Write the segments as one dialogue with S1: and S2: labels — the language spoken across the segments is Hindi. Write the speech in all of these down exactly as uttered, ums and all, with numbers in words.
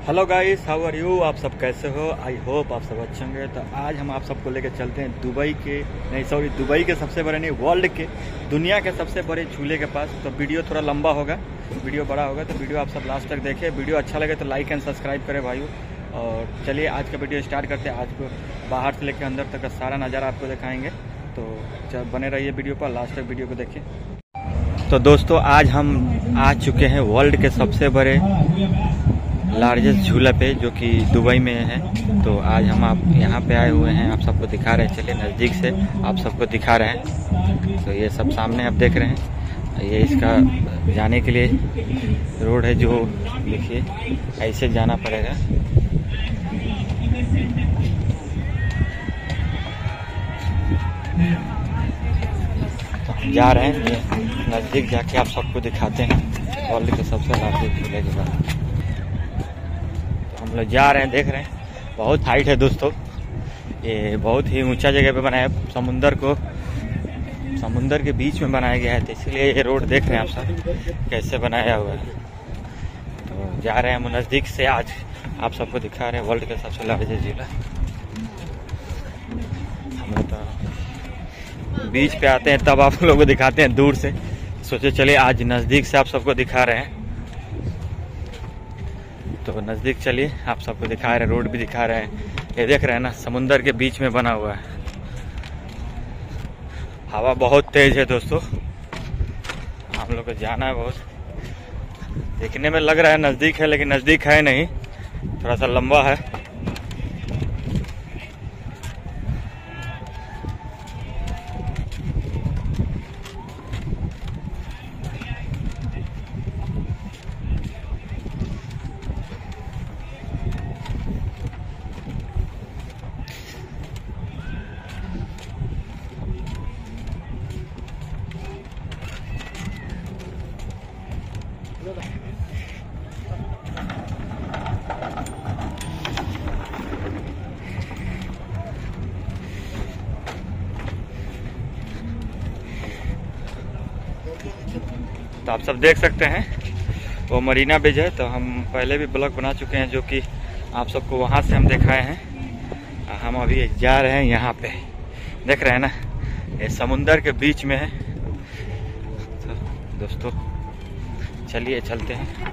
S1: Hello guys, how are you. आप सब कैसे हो? आई होप आप सब अच्छे होंगे। तो आज हम आप सबको लेकर चलते हैं दुबई के नहीं सॉरी दुबई के सबसे बड़े नहीं वर्ल्ड के दुनिया के सबसे बड़े झूले के पास। तो वीडियो थोड़ा लंबा होगा, वीडियो बड़ा होगा, तो वीडियो आप सब लास्ट तक देखें। वीडियो अच्छा लगे तो लाइक एंड सब्सक्राइब करें भाइयों। और चलिए आज का वीडियो स्टार्ट करते हैं। आज को बाहर से लेकर अंदर तक का सारा नज़ारा आपको दिखाएंगे, तो बने रहिए वीडियो पर, लास्ट तक वीडियो को देखिए। तो दोस्तों आज हम आ चुके हैं वर्ल्ड के सबसे बड़े लार्जेस्ट झूला पे, जो कि दुबई में है। तो आज हम आप यहाँ पे आए हुए हैं, आप सबको दिखा रहे हैं। चलिए नज़दीक से आप सबको दिखा रहे हैं। तो ये सब सामने आप देख रहे हैं, ये इसका जाने के लिए रोड है, जो देखिए ऐसे जाना पड़ेगा। तो हम जा रहे हैं, नज़दीक जाके आप सबको दिखाते हैं वर्ल्ड के सबसे लार्जेस्ट झूले के बाद। हम लोग जा रहे हैं, देख रहे हैं बहुत हाइट है दोस्तों। ये बहुत ही ऊंचा जगह पे बनाया है, समुंदर को समुंदर के बीच में बनाया गया है। तो इसलिए ये रोड देख रहे हैं आप सब कैसे बनाया हुआ है। तो जा रहे हैं हम नज़दीक से, आज आप सबको दिखा रहे हैं वर्ल्ड का सबसे लार्जेस्ट झूला। हम लोग तो बीच पे आते हैं तब आप लोगों को दिखाते हैं दूर से, सोचे चलिए आज नज़दीक से आप सबको दिखा रहे हैं। तो नज़दीक चलिए आप सबको दिखा रहे हैं, रोड भी दिखा रहे हैं। ये देख रहे हैं ना, समुंदर के बीच में बना हुआ है। हवा बहुत तेज है दोस्तों, हम लोग को जाना है बहुत। देखने में लग रहा है नज़दीक है, लेकिन नज़दीक है नहीं, थोड़ा सा लंबा है। तो आप सब देख सकते हैं वो मरीना बीच है। तो हम पहले भी ब्लॉग बना चुके हैं, जो कि आप सबको वहाँ से हम दिखाए हैं। हम अभी जा रहे हैं यहाँ पे, देख रहे हैं ना, ये समुंदर के बीच में है। तो दोस्तों चलिए चलते हैं।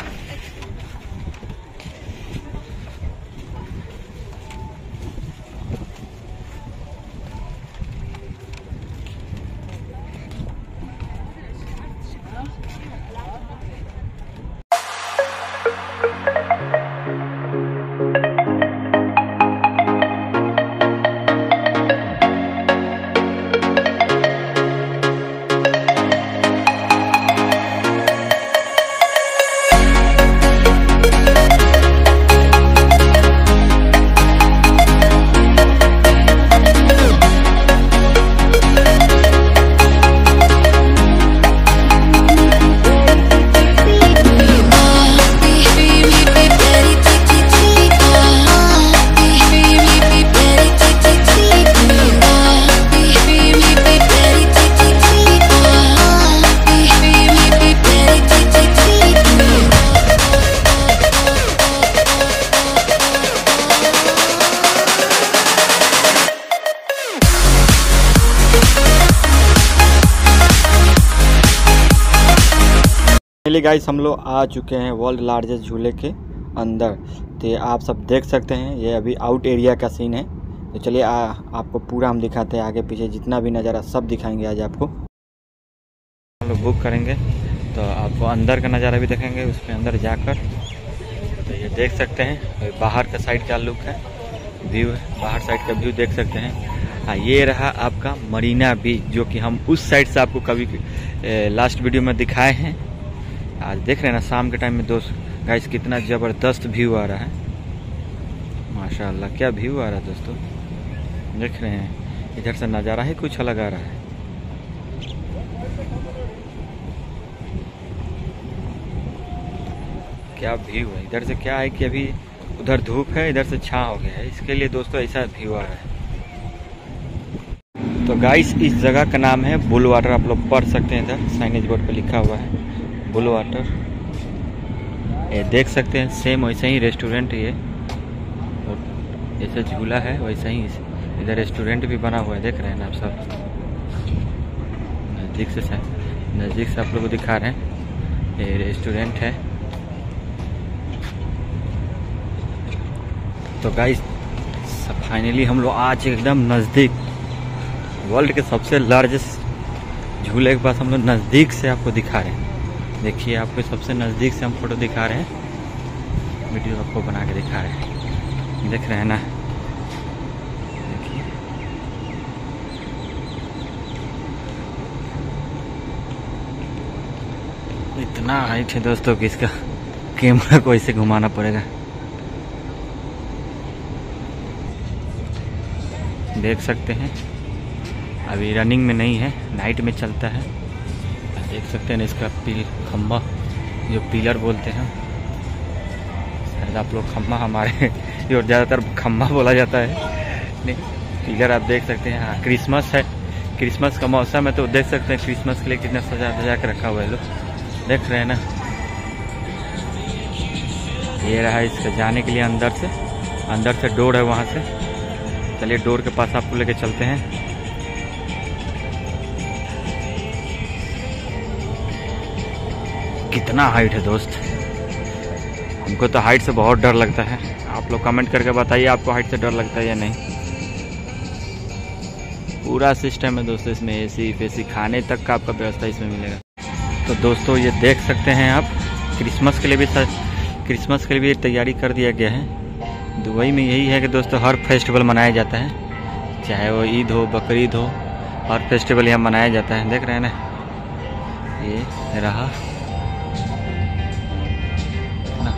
S1: चलिए गाइस, हम लोग आ चुके हैं वर्ल्ड लार्जेस्ट झूले के अंदर। तो आप सब देख सकते हैं, ये अभी आउट एरिया का सीन है। तो चलिए आपको पूरा हम दिखाते हैं, आगे पीछे जितना भी नज़ारा सब दिखाएंगे आज आपको। हम लोग बुक करेंगे तो आपको अंदर का नज़ारा भी दिखाएंगे, उसके अंदर जाकर। तो ये देख सकते हैं बाहर का साइड का लुक है, व्यू है, बाहर साइड का व्यू देख सकते हैं। हाँ, ये रहा आपका मरीना बीच, जो कि हम उस साइड से आपको कभी लास्ट वीडियो में दिखाए हैं। आज देख रहे हैं ना, शाम के टाइम में दोस्त गाइस कितना ज़बरदस्त व्यू आ रहा है। माशाल्लाह क्या व्यू आ रहा है दोस्तों, देख रहे हैं। इधर से नज़ारा ही कुछ अलग आ रहा है। क्या व्यू है। इधर से क्या है कि अभी उधर धूप है, इधर से छाँव हो गया है, इसके लिए दोस्तों ऐसा व्यू आ रहा है। तो गाइस इस जगह का नाम है बुल वाटर, आप लोग पढ़ सकते हैं, इधर साइनेज बोर्ड पे लिखा हुआ है बुल वाटर। ये देख सकते हैं सेम वैसे ही रेस्टोरेंट ये, और जैसे झूला है वैसा ही इधर रेस्टोरेंट भी बना हुआ है। देख रहे हैं ना आप सब, नज़दीक से नज़दीक से आप लोग को दिखा रहे हैं। ये रेस्टोरेंट है। तो गाइस फाइनली हम लोग आज एकदम नज़दीक, वर्ल्ड के सबसे लार्जेस्ट झूले के पास हम लोग नज़दीक से आपको दिखा रहे हैं। देखिए आपको सबसे नज़दीक से हम फोटो दिखा रहे हैं, वीडियो आपको बना के दिखा रहे हैं। देख रहे हैं ना, देखिए इतना हाइट है दोस्तों कि इसका कैमरा को ऐसे घुमाना पड़ेगा। देख सकते हैं अभी रनिंग में नहीं है, नाइट में चलता है। देख सकते हैं इसका पील खम्बा, जो पिलर बोलते हैं, शायद आप लोग खम्बा, हमारे और ज़्यादातर खम्बा बोला जाता है, नहीं पिलर आप देख सकते हैं। हाँ क्रिसमस है, क्रिसमस का मौसम है, तो देख सकते हैं क्रिसमस के लिए कितना सजा सजा के रखा हुआ है लोग। देख रहे हैं ना, ये रहा इसका जाने के लिए अंदर से, अंदर से डोर है वहाँ से। चलिए डोर के पास आपको लेके चलते हैं। कितना हाइट है दोस्त, हमको तो हाइट से बहुत डर लगता है। आप लोग कमेंट करके बताइए आपको हाइट से डर लगता है या नहीं। पूरा सिस्टम है दोस्तों इसमें, एसी फेसी, खाने तक का आपका व्यवस्था इसमें मिलेगा। तो दोस्तों ये देख सकते हैं आप, क्रिसमस के लिए भी क्रिसमस के लिए भी तैयारी कर दिया गया है। दुबई में यही है कि दोस्तों हर फेस्टिवल मनाया जाता है, चाहे वो ईद हो, बकरीद हो, हर फेस्टिवल यहाँ मनाया जाता है। देख रहे हैं ना, ये रहा ना,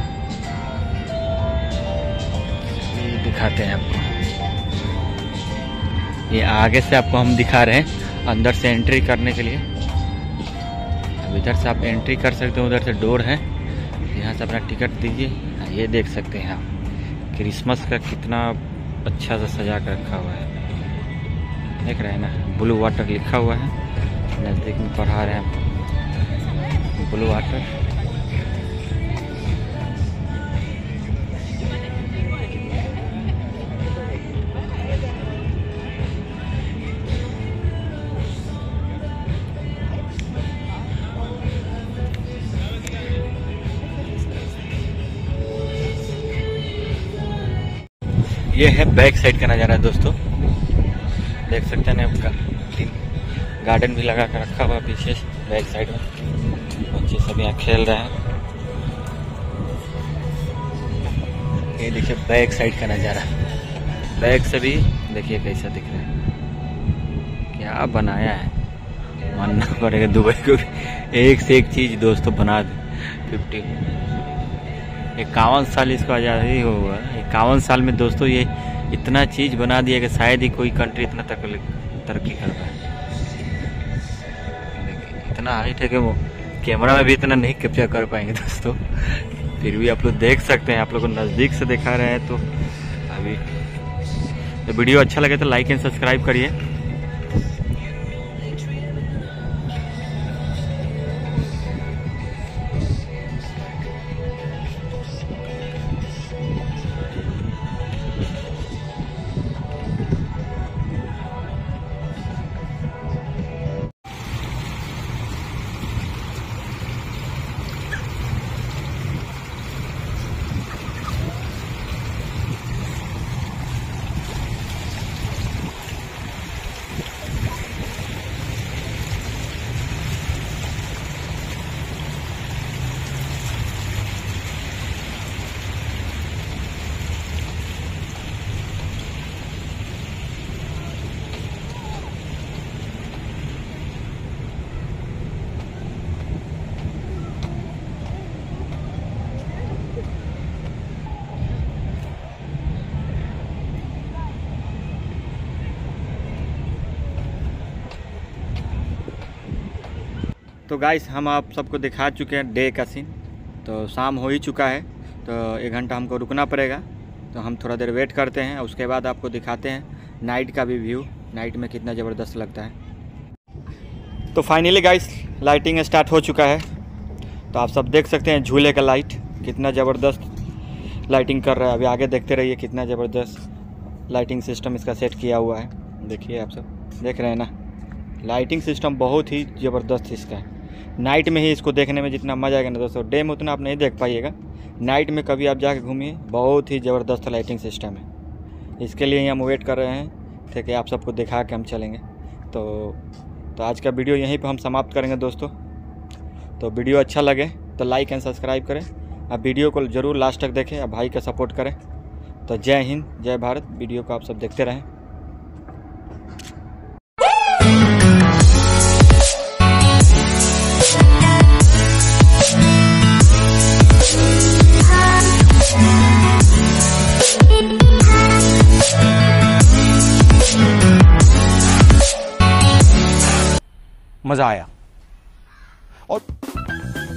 S1: ये दिखाते हैं आपको। ये आगे से आपको हम दिखा रहे हैं अंदर से एंट्री करने के लिए। अब इधर से आप एंट्री कर सकते हो, उधर से डोर है, यहाँ से अपना टिकट दीजिए। ये देख सकते हैं आप क्रिसमस का कितना अच्छा सा सजा कर रखा हुआ है। देख रहे हैं ना, ब्लू वाटर लिखा हुआ है, नज़दीक में पढ़ा रहे हैं ब्लू वाटर। ये है बैक साइड का नज़ारा दोस्तों, देख सकते हैं आपका गार्डन भी लगा कर रखा हुआ पीछे बैक साइड में, बच्चे सब यहाँ खेल रहे हैं। ये देखिए बैक साइड का नज़ारा, बैक से भी देखिए कैसा दिख रहा है, क्या बनाया है। मानना पड़ेगा दुबई को, एक से एक चीज़ दोस्तों बना दे। फिफ्टी इक्यावन साल इसको आज़ादी हुआ, इक्यावन साल में दोस्तों ये इतना चीज़ बना दिया कि शायद ही कोई कंट्री इतना तरक्की कर पाए। इतना हाइट है कि वो कैमरा में भी इतना नहीं कैप्चर कर पाएंगे दोस्तों, फिर भी आप लोग देख सकते हैं। आप लोग को नज़दीक से दिखा रहे हैं। तो अभी तो वीडियो अच्छा लगे तो लाइक एंड सब्सक्राइब करिए। तो गाइस हम आप सबको दिखा चुके हैं डे का सीन। तो शाम हो ही चुका है, तो एक घंटा हमको रुकना पड़ेगा। तो हम थोड़ा देर वेट करते हैं, उसके बाद आपको दिखाते हैं नाइट का भी व्यू, नाइट में कितना ज़बरदस्त लगता है। तो फाइनली गाइस लाइटिंग स्टार्ट हो चुका है, तो आप सब देख सकते हैं झूले का लाइट। कितना ज़बरदस्त लाइटिंग कर रहा है। अभी आगे देखते रहिए कितना ज़बरदस्त लाइटिंग सिस्टम इसका सेट किया हुआ है। देखिए आप सब देख रहे हैं ना, लाइटिंग सिस्टम बहुत ही ज़बरदस्त इसका है। नाइट में ही इसको देखने में जितना मज़ा आएगा ना दोस्तों, डे में उतना आप नहीं देख पाइएगा, नाइट में कभी आप जाके घूमिए, बहुत ही ज़बरदस्त लाइटिंग सिस्टम है। इसके लिए हम वेट कर रहे हैं थे कि आप सबको दिखा के हम चलेंगे। तो तो आज का वीडियो यहीं पर हम समाप्त करेंगे दोस्तों। तो वीडियो अच्छा लगे तो लाइक एंड सब्सक्राइब करें, अब वीडियो को ज़रूर लास्ट तक देखें, अब भाई का सपोर्ट करें। तो जय हिंद जय भारत। वीडियो को आप सब देखते रहें।
S2: मजा आया। और